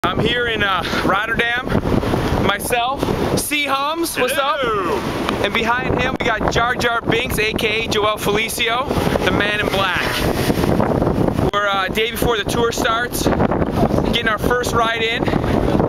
I'm here in Rotterdam, myself, C Hums, what's up? And behind him we got Jar Jar Binks, aka Joel Felicio, the man in black. We're day before the tour starts, getting our first ride in.